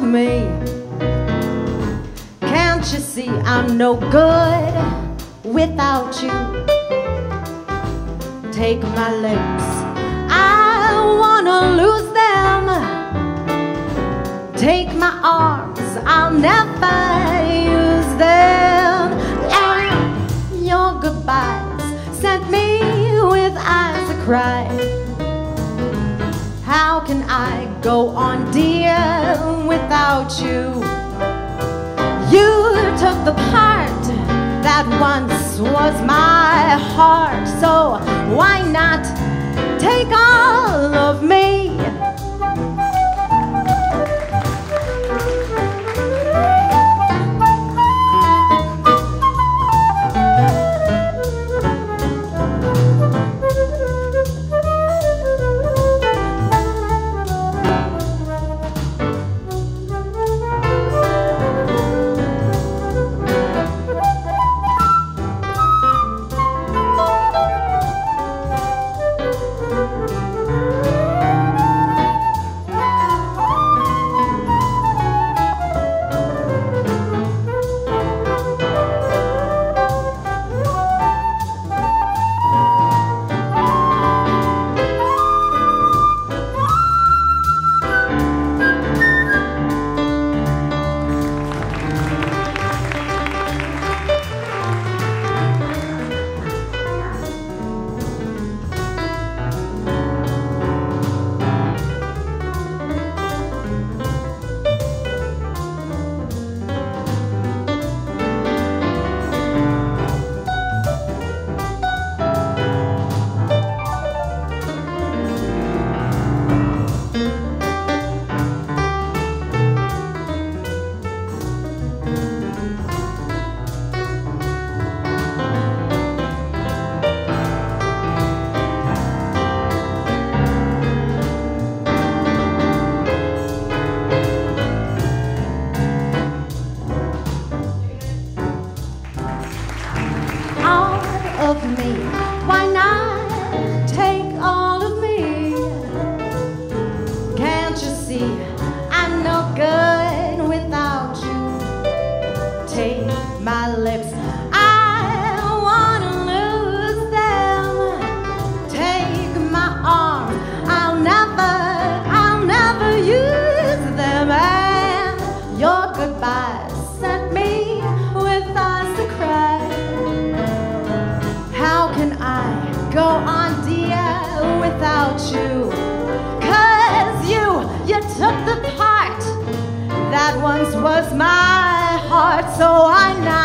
me. Can't you see I'm no good without you? Take my lips, I wanna lose them. Take my arms, I'll never use them. And your goodbyes sent me with eyes that cry. How can I go on, dear, without you? You took the part that once was my heart, so why not take all of me? Of me, why not take all of me? Can't you see I'm no good without you? Take my lips, I wanna lose them. Take my arms, I'll never use them. And your goodbyes sent me with eyes to cry. How can I go on, dear, without you? 'Cause you took the part that once was my heart, so I now